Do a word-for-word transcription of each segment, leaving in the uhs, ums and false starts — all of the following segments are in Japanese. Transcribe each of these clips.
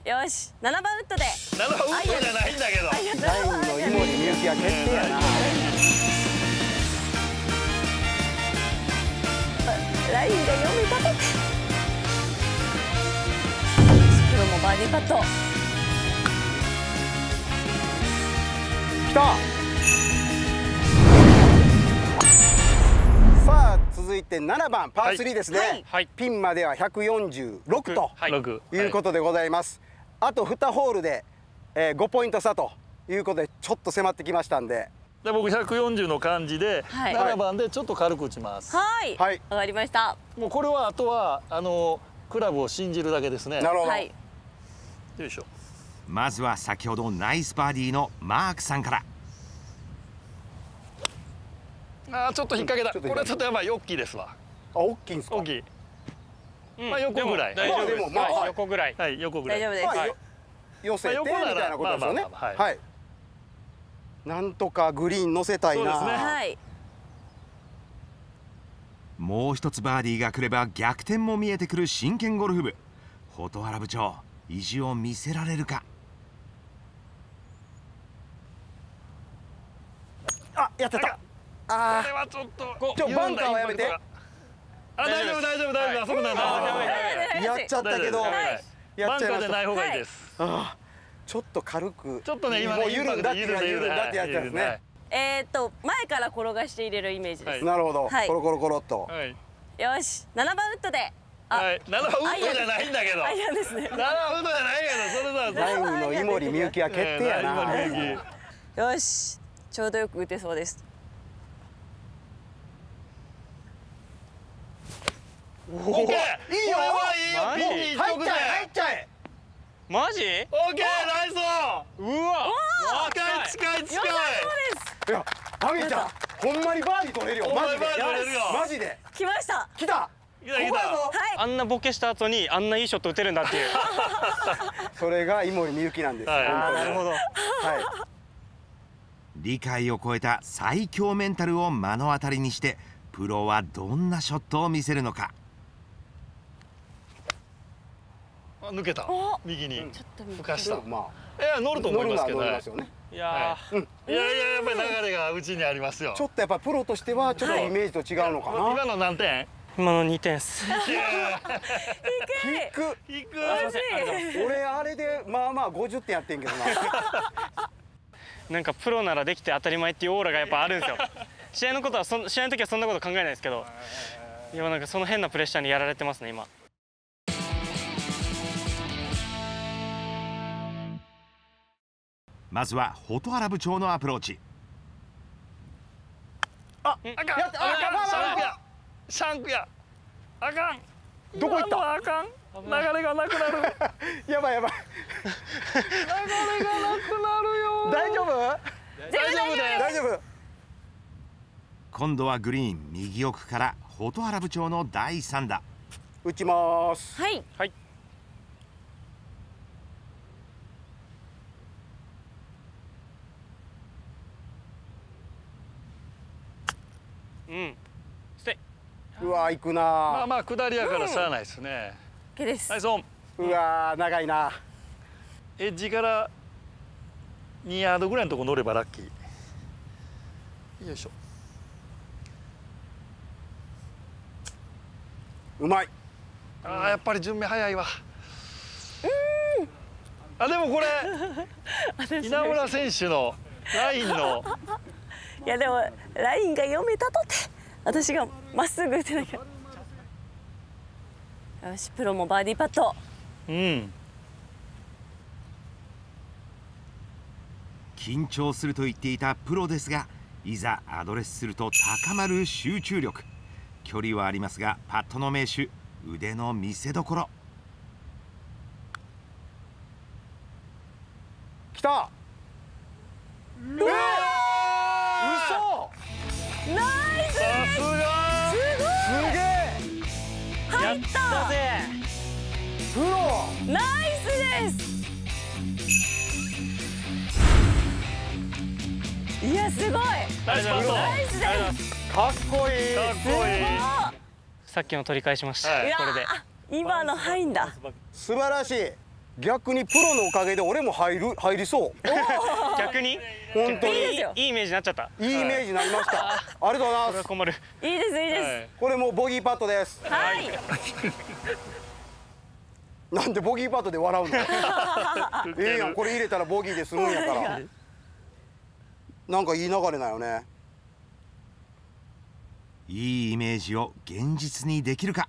よし、ななばんウッドで。 ななばんウッドじゃないんだけど。 ラインの井森美幸は決定やな。 ラインが読めたとて。プロもバーディーパット。 きた。さあ続いてななばんパースリーですね、 はい、 ピンまではひゃくよんじゅうろくということでございます、はい、あとにホールで、えー、ごポイント差ということでちょっと迫ってきましたんで、 で僕ひゃくよんじゅうの感じで、はい、ななばんでちょっと軽く打ちます。 はい、はい、わかりました。 もうこれはあとはあのクラブを信じるだけですね。 なるほど、 はい、 よいしょ。 まずは先ほどナイスバーディーのマークさんから。 あーちょっと引っ掛けた、うん、これはちょっとやばい、大きいですわ。 あ、大きいんですか。 大きい、うん、まあ横ぐらい。 大丈夫です。 まあ、 はい、横ぐらい。 はい、横ぐらい。 大丈夫です。 まあ、寄せてみたいなことですよね。はい。なんとかグリーン乗せたいな。 そうですね。 はい。 もう一つバーディーが来れば逆転も見えてくる真剣ゴルフ部。蛍原部長、意地を見せられるか。 あ、やってた。ああ、 これはちょっと。 ちょバンカーはやめて。 あ、大丈夫大丈夫大丈夫。あそこなんだ。 やっちゃったけど。 バンカーでない方がいいです。 ああ、ちょっと軽く。 ちょっとね今もう緩んだって緩んだってやつですね。 えっと前から転がして入れるイメージです。 なるほど。コロコロコロっと。 よし、ななばんウッドで。 はい、ななばんウッドじゃないんだけど。 アイアンですね。 ななばんウッドじゃないけど、それだ。 ラインの井森美幸は決定やな。 よし、ちょうどよく打てそうです。 オッケー、いいよ。 入っちゃえ、入っちゃえ。 マジ？ オッケー、ナイス。 うわ、 近い近い近い。 いや、あげちゃん、ほんまにバーディー取れるよ。マジで。マジで。 来ました。 来た。 来た来た。 あんなボケした後にあんないいショット打てるんだっていう。 それが井森美幸なんです。 なるほど。はい。 理解を超えた最強メンタルを目の当たりにして、プロはどんなショットを見せるのか。 抜けた。右に浮かした。 まあ、いや乗ると思いますけどね。 いやいやいややっぱり流れがうちにありますよ。 ちょっとやっぱプロとしてはちょっとイメージと違うのかな。 今の何点？ 今のにてんっす。 低く低く。 俺あれでまあまあごじゅってんやってんけどな。 なんかプロならできて当たり前っていうオーラがやっぱあるんですよ。試合のことはそ試合の時はそんなこと考えないですけど、いやなんかその変なプレッシャーにやられてますね今。 まずは蛍原部長のアプローチ。 あ、あかん。あかん。シャンクや。シャンクや。あかん。 どこ行った？ あかん。流れがなくなる。 やばいやばい。 流れがなくなるよ。 大丈夫？ 大丈夫です。 大丈夫。 今度はグリーン右奥から蛍原部長のだいさん打。 打ちます。 はい。 はい。うん。ステイ。 うわ行くな。 まあまあ下りやからしゃあないですね。 オッケーです。 ナイスオン。 うわ長いな。 エッジからにヤードぐらいのとこ乗ればラッキー。よいしょ。 うまい。 ああやっぱり順目早いわ。あでもこれ稲村選手のラインの。 いやでもラインが読めたとて私がまっすぐ打てなきゃ。よし、プロもバーディーパット。 うん。 緊張すると言っていたプロですが、いざアドレスすると高まる集中力。距離はありますがパットの名手、腕の見せ所。 来た。うわ嘘。 ナイス。 さすが。 すげえ。 入った。 プロ。 ナイスです。いやすごい。 ナイスパット。 ナイスです。 かっこいい。 かっこいい。 さっきの取り返しました。 はい、 これで。 今の入んだ。 素晴らしい。 逆にプロのおかげで俺も入る入りそう。 逆に本当にいいですよ。 いいイメージになっちゃった。 いいイメージになりました。ありがとうございこれます。 は困る。 いいですいいでこれもうボギーパットです。 す。はい。 なんでボギーパットで笑うの？ええやん、これ入れたらボギーで済むんやから。なんかいい流れだよね。 いいイメージを現実にできるか。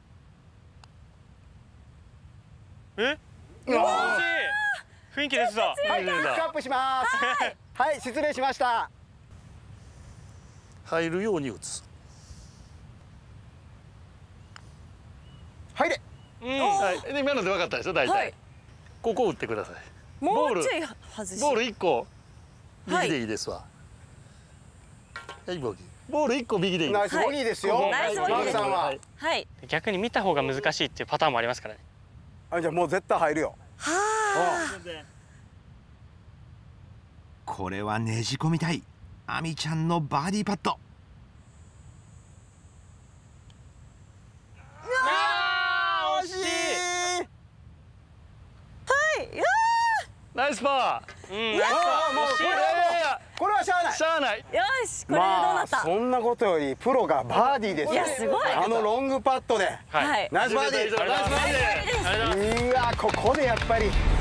え？ うわ雰囲気ですわ。 ーはい、ピックアップします。はい、失礼しました。 入るように打つ。 入れ。 うん。 はい、で今ので分かったでしょ大体、 はいここ打ってください。 もボールうちょい外し。 ボールいっこはい右でいいですわ。はいボギー。ボールいっこ右でいいです。 ナイスボギーですよ。 ナイスボギーマークさんは。 はい。 逆に見た方が難しいっていうパターンもありますからね。 あ、じゃあもう絶対入るよ。 はあ。 これはねじ込みたい亜美ちゃんのバーディーパット。 あー惜しい。 はい。いやナイスパー。 うん。ナイスああ、もうこれいやいやいはやこれはしゃあないし。ゃあない。 ーよしこれでどうなまあった。 そんなことよりプロがバーディーですよ。 いやすごいあのロングパットではい。 はい。 ナイスバーディー。 ナイスバーディー。 ありがとうございます。 うわ、ここでやっぱり